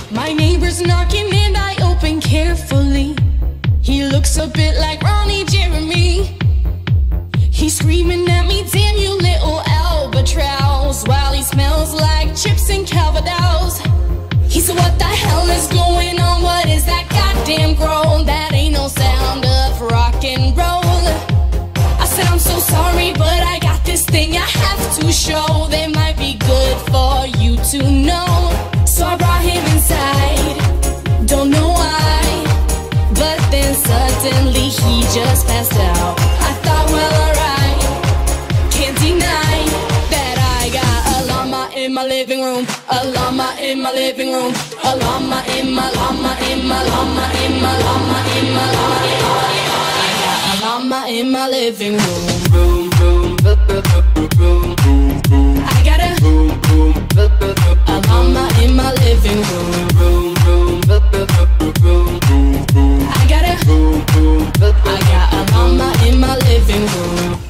My neighbor's knocking and I open carefully. He looks a bit like Ronnie Jeremy. He's screaming at me, damn you little albatross, while he smells like chips and Calvados. He said, what the hell is going on? What is that goddamn groan? That ain't no sound of rock and roll. I said, I'm so sorry, but I got this thing I have to show. That might be good for you to know. So I brought him inside, don't know why, but then suddenly he just passed out. I thought, well, alright, can't deny that I got a llama in my living room, a llama in my living room, a llama in my llama in my llama in my llama in my llama in my llama. I got a llama in my living room. I got a llama in my living room. I got a llama in my living room.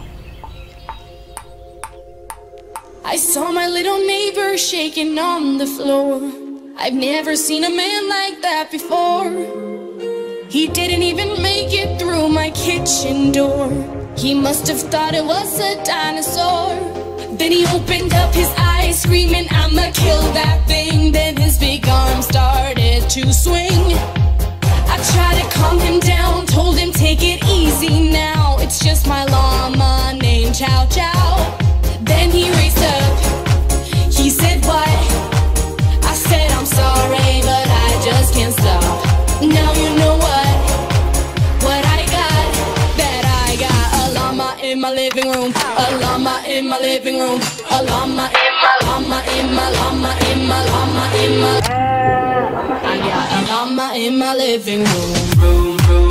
I saw my little neighbor shaking on the floor. I've never seen a man like that before. He didn't even make it through my kitchen door. He must have thought it was a dinosaur. Then he opened up his eyes, screaming, I'ma kill that thing. Then his big arm started to swing. I tried to calm him down, told him take it easy now. It's just my llama named Chow Chow. Then he raised up, he said what? I said I'm sorry, but I just can't stop. Now you know what I got? That I got a llama in my living room, a llama in my living room, a llama in my llama in my llama in my llama in my. I got a llama in my living room.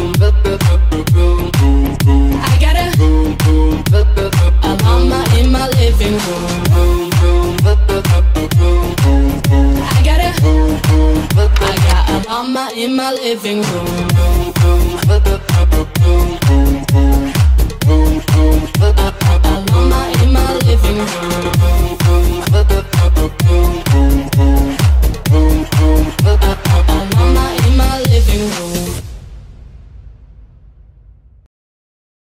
I got a llama in my living room. I got a llama in my living room. A llama in my living room.